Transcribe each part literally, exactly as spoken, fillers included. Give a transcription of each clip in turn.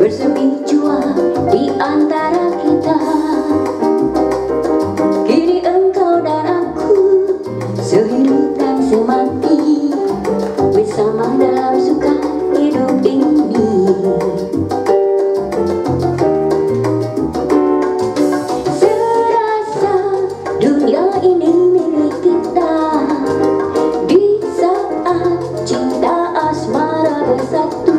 bersemi jua di antara kita. Kini engkau dan aku sehidup dan semati, bersama dalam suka hidup ini. Serasa dunia ini milik kita, di saat cinta asmara bersatu.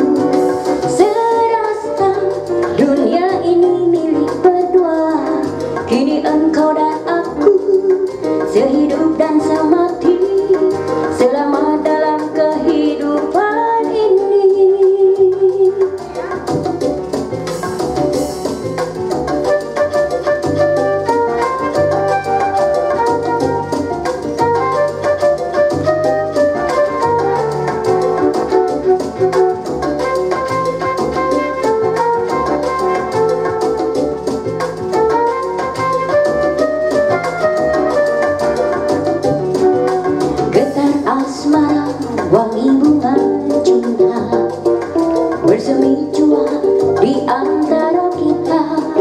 Serasa dunia ini milik berdua, kini engkau dan aku sehidup dan semati, selama dalam kehidupan ini. Asmara wangi bunga cinta, bersemi jua di antara kita.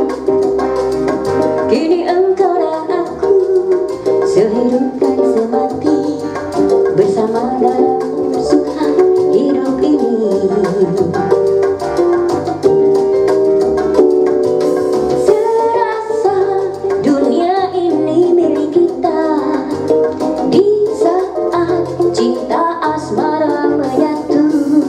Kini engkau dan aku sehidup dan semati, bersama dalam suka hidup ini. Serasa dunia ini milik kita, di saat cinta asmara menyatu.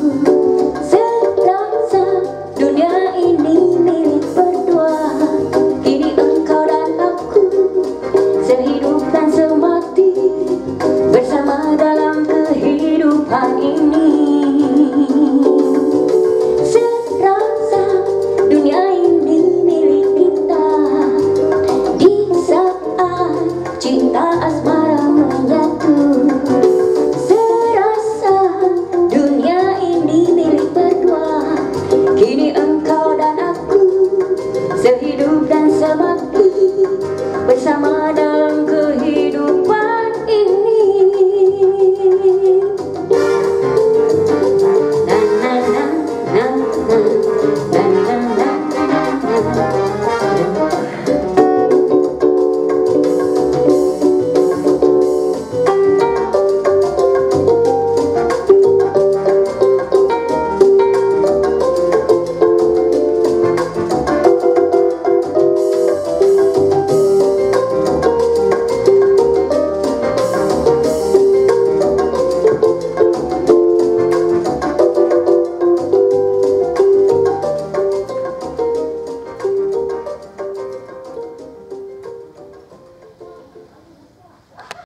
Serasa dunia ini milik berdua, kini engkau dan aku sehidup dan semati, bersama dalam kehidupan ini. Serasa dunia ini milik kita, di saat cinta asmara menyatu. Kini engkau dan aku sehidup dan semati, bersama